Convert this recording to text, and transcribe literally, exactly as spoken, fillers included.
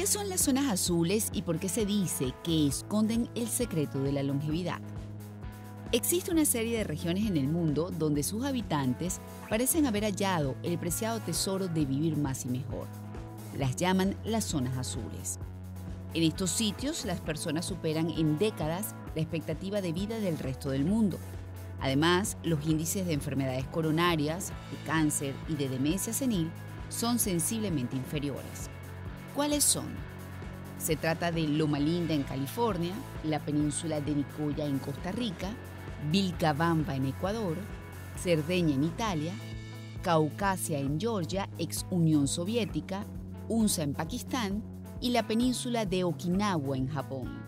¿Qué son las zonas azules y por qué se dice que esconden el secreto de la longevidad? Existe una serie de regiones en el mundo donde sus habitantes parecen haber hallado el preciado tesoro de vivir más y mejor. Las llaman las zonas azules. En estos sitios, las personas superan en décadas la expectativa de vida del resto del mundo. Además, los índices de enfermedades coronarias, de cáncer y de demencia senil son sensiblemente inferiores. ¿Cuáles son? Se trata de Loma Linda en California, la península de Nicoya en Costa Rica, Vilcabamba en Ecuador, Cerdeña en Italia, Caucasia en Georgia, ex Unión Soviética, Unza en Pakistán y la península de Okinawa en Japón.